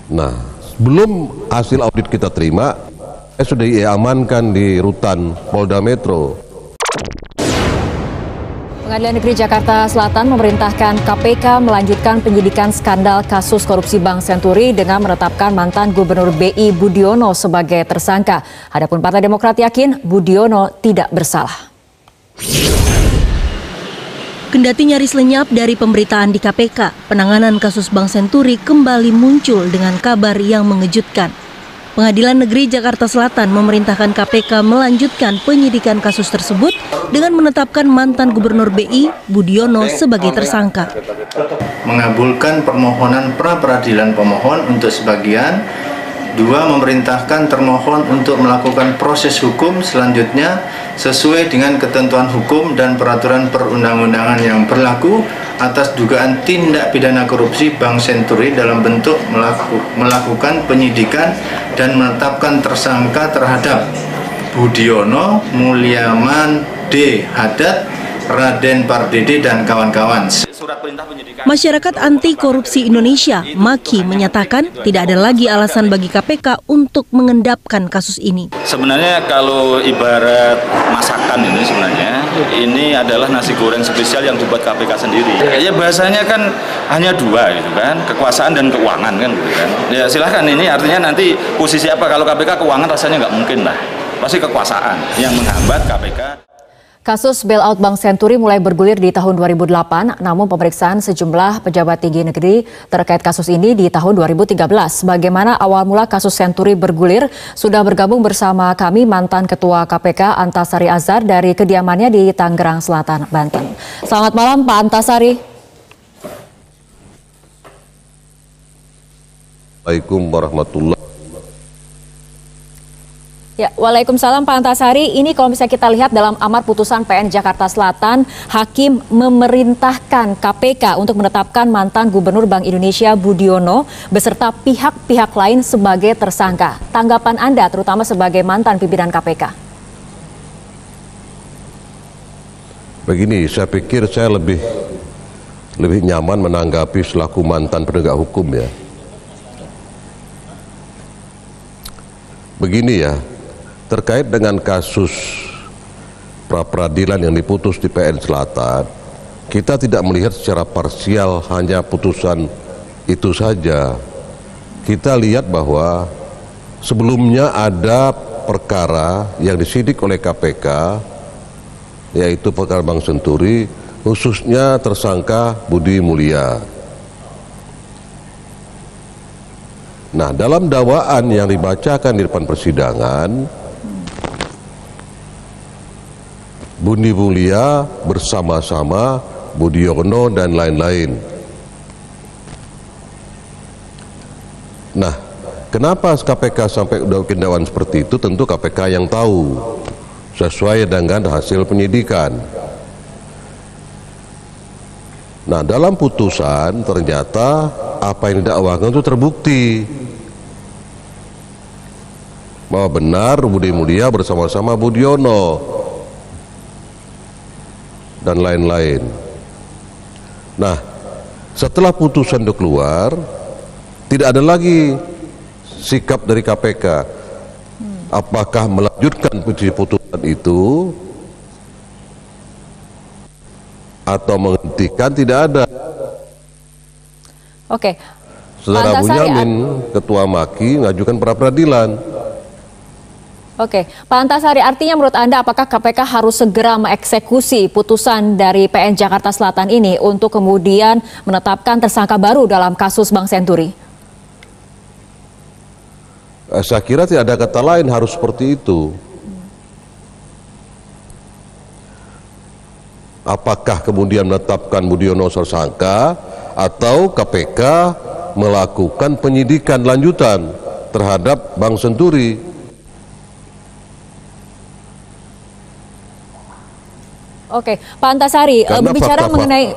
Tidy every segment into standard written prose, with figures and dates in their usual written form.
Nah, sebelum hasil audit kita terima, sudah diamankan di rutan Polda Metro. Pengadilan Negeri Jakarta Selatan memerintahkan KPK melanjutkan penyidikan skandal kasus korupsi Bank Senturi dengan menetapkan mantan Gubernur BI Budiono sebagai tersangka. Adapun Partai Demokrat yakin Budiono tidak bersalah. Kendati nyaris lenyap dari pemberitaan di KPK, penanganan kasus Bank Senturi kembali muncul dengan kabar yang mengejutkan. Pengadilan Negeri Jakarta Selatan memerintahkan KPK melanjutkan penyidikan kasus tersebut dengan menetapkan mantan Gubernur BI Budiono sebagai tersangka. Mengabulkan permohonan pra-peradilan pemohon untuk sebagian. 2. Memerintahkan termohon untuk melakukan proses hukum selanjutnya sesuai dengan ketentuan hukum dan peraturan perundang-undangan yang berlaku atas dugaan tindak pidana korupsi Bank Senturi dalam bentuk melakukan penyidikan dan menetapkan tersangka terhadap Budiono, Mulyaman D. Haddad, Raden Pardede, dan kawan-kawan. Masyarakat Anti Korupsi Indonesia, MAKI, menyatakan tidak ada lagi alasan bagi KPK untuk mengendapkan kasus ini. Sebenarnya kalau ibarat masakan ini adalah nasi goreng spesial yang dibuat KPK sendiri. Ya bahasanya kan hanya 2 gitu kan, kekuasaan dan keuangan kan gitu kan. Ya silahkan, ini artinya nanti posisi apa, kalau KPK keuangan rasanya nggak mungkin lah. Pasti kekuasaan yang menghambat KPK. Kasus bailout Bank Senturi mulai bergulir di tahun 2008, namun pemeriksaan sejumlah pejabat tinggi negeri terkait kasus ini di tahun 2013. Bagaimana awal mula kasus Senturi bergulir? Sudah bergabung bersama kami mantan Ketua KPK Antasari Azhar dari kediamannya di Tangerang Selatan, Banten. Selamat malam Pak Antasari. Assalamualaikum warahmatullahi. Ya, waalaikumsalam Pak Antasari. Ini kalau misalnya kita lihat dalam amar putusan PN Jakarta Selatan, hakim memerintahkan KPK untuk menetapkan mantan Gubernur Bank Indonesia Budiono beserta pihak-pihak lain sebagai tersangka. Tanggapan Anda terutama sebagai mantan pimpinan KPK? Begini, saya pikir saya lebih nyaman menanggapi selaku mantan penegak hukum ya. Begini ya. Terkait dengan kasus pra-peradilan yang diputus di PN Selatan, kita tidak melihat secara parsial hanya putusan itu saja. Kita lihat bahwa sebelumnya ada perkara yang disidik oleh KPK, yaitu perkara Bank Senturi, khususnya tersangka Budi Mulya. Nah, dalam dakwaan yang dibacakan di depan persidangan, Budi Mulya bersama-sama Budiono dan lain-lain. Nah, kenapa KPK sampai udah bikin dakwaan seperti itu? Tentu KPK yang tahu, sesuai dengan hasil penyidikan. Nah, dalam putusan ternyata apa yang didakwakan itu terbukti bahwa benar Budi Mulya bersama-sama Budiono dan lain-lain. Nah, setelah putusan itu keluar, tidak ada lagi sikap dari KPK. Apakah melanjutkan putusan itu atau menghentikan, tidak ada. Oke. Saudara Bunyamin, Ketua MAKI, mengajukan pra-peradilan. Oke, Pak Antasari, artinya menurut Anda apakah KPK harus segera mengeksekusi putusan dari PN Jakarta Selatan ini untuk kemudian menetapkan tersangka baru dalam kasus Bank Senturi? Saya kira tidak ada kata lain, harus seperti itu. Apakah kemudian menetapkan Budiono tersangka atau KPK melakukan penyidikan lanjutan terhadap Bank Senturi? Oke, Pak Antasari, berbicara mengenai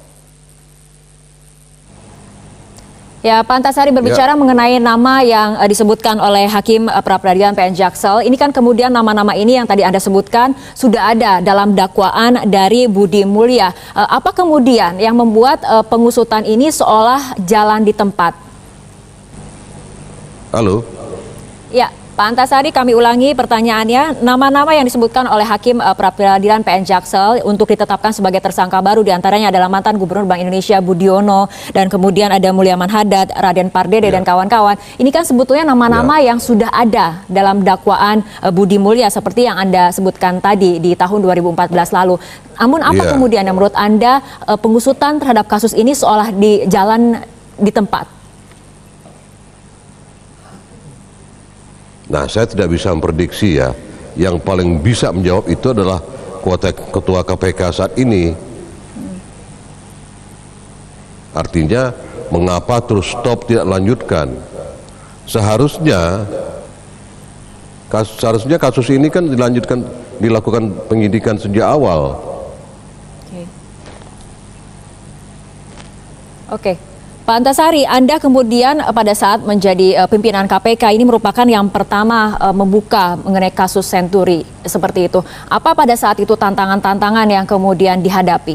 Ya, Pak Antasari berbicara mengenai nama yang disebutkan oleh Hakim Pra-Peradilan PN Jaksel. Ini kan kemudian nama-nama ini yang tadi Anda sebutkan sudah ada dalam dakwaan dari Budi Mulya. Apa kemudian yang membuat pengusutan ini seolah jalan di tempat? Halo? Ya, Pak Antasari, kami ulangi pertanyaannya. Nama-nama yang disebutkan oleh Hakim Pra-Peradilan PN Jaksel untuk ditetapkan sebagai tersangka baru diantaranya adalah mantan Gubernur Bank Indonesia Budiono, dan kemudian ada Mulyaman Hadad, Raden Pardede, dan kawan-kawan. Ini kan sebetulnya nama-nama yang sudah ada dalam dakwaan Budi Mulya seperti yang Anda sebutkan tadi di tahun 2014 lalu. Namun apa kemudian yang menurut Anda pengusutan terhadap kasus ini seolah di jalan di tempat? Nah, saya tidak bisa memprediksi ya. Yang paling bisa menjawab itu adalah Ketua KPK saat ini. Artinya, mengapa terus stop tidak lanjutkan? Seharusnya kasus ini kan dilakukan penyidikan sejak awal. Oke. Pak Antasari, Anda kemudian pada saat menjadi pimpinan KPK ini merupakan yang pertama membuka mengenai kasus Senturi seperti itu. Apa pada saat itu tantangan-tantangan yang kemudian dihadapi?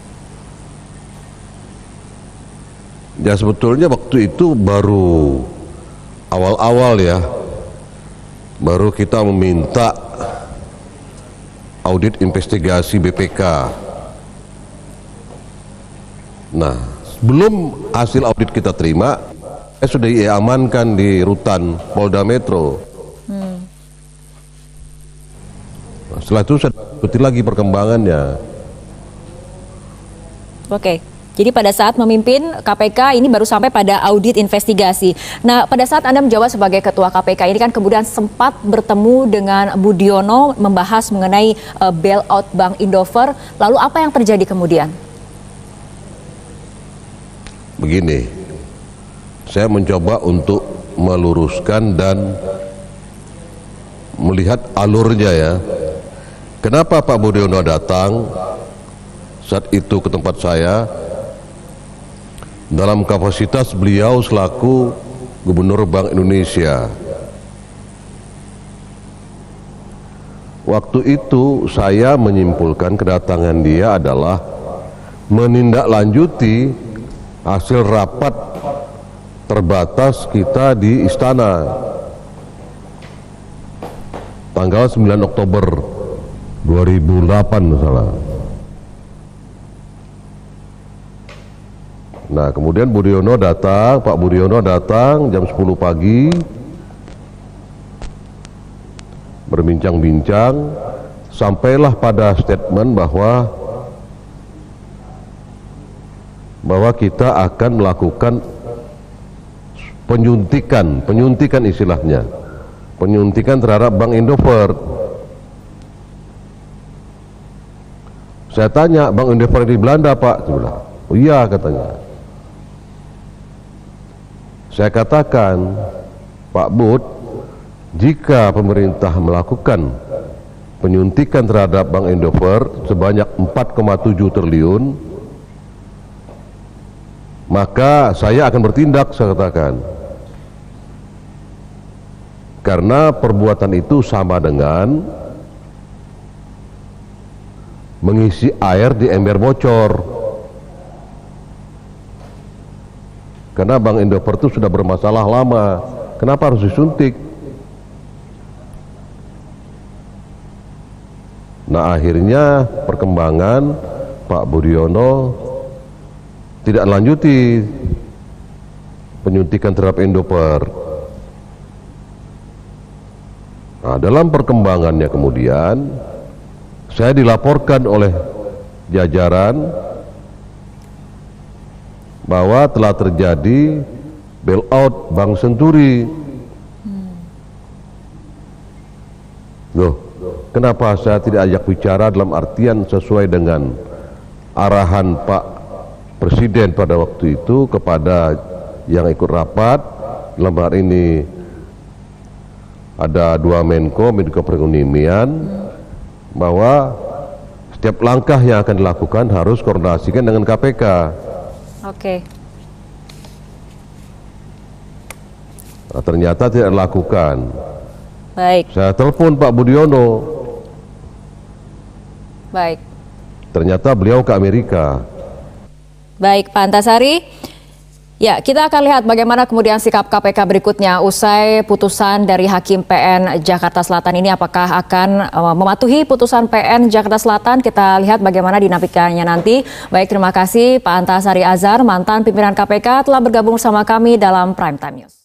Ya sebetulnya waktu itu baru awal-awal ya. Baru kita meminta audit investigasi BPK. Nah, sebelum hasil audit kita terima, sudah diamankan di rutan Polda Metro. Nah, setelah itu saya ikuti lagi perkembangannya. Oke, jadi pada saat memimpin KPK ini baru sampai pada audit investigasi. Nah, pada saat Anda menjabat sebagai Ketua KPK ini kan kemudian sempat bertemu dengan Budiono membahas mengenai bailout Bank Indofer. Lalu apa yang terjadi kemudian? Begini, saya mencoba untuk meluruskan dan melihat alurnya ya. Kenapa Pak Budiono datang saat itu ke tempat saya dalam kapasitas beliau selaku Gubernur Bank Indonesia. Waktu itu saya menyimpulkan kedatangan dia adalah menindaklanjuti hasil rapat terbatas kita di Istana tanggal 9 Oktober 2008 misalnya. Nah, kemudian Pak Budiono datang jam 10 pagi berbincang-bincang, sampailah pada statement bahwa kita akan melakukan penyuntikan istilahnya, penyuntikan terhadap Bank Indofer. Saya tanya, Bank Indofer di Belanda Pak? Dia bilang, oh iya katanya. Saya katakan, Pak Bud, jika pemerintah melakukan penyuntikan terhadap Bank Indofer sebanyak 4,7 triliun, maka saya akan bertindak, saya katakan. Karena perbuatan itu sama dengan mengisi air di ember bocor. Karena Bank Indofer itu sudah bermasalah lama, kenapa harus disuntik? Nah, akhirnya perkembangan Pak Budiono tidak lanjuti penyuntikan terhadap Indofer. Nah, dalam perkembangannya kemudian saya dilaporkan oleh jajaran bahwa telah terjadi bailout Bank Senturi. Loh, kenapa saya tidak ajak bicara dalam artian sesuai dengan arahan Pak Presiden pada waktu itu kepada yang ikut rapat, dalam hal ini ada dua Menko Perekonomian, bahwa setiap langkah yang akan dilakukan harus koordinasikan dengan KPK. Oke. Nah, ternyata tidak dilakukan. Baik. Saya telepon Pak Budiono. Baik. Ternyata beliau ke Amerika. Baik, Pak Antasari. Ya, kita akan lihat bagaimana kemudian sikap KPK berikutnya usai putusan dari Hakim PN Jakarta Selatan ini, apakah akan mematuhi putusan PN Jakarta Selatan. Kita lihat bagaimana dinamikanya nanti. Baik, terima kasih Pak Antasari Azhar, mantan pimpinan KPK, telah bergabung bersama kami dalam Prime Time News.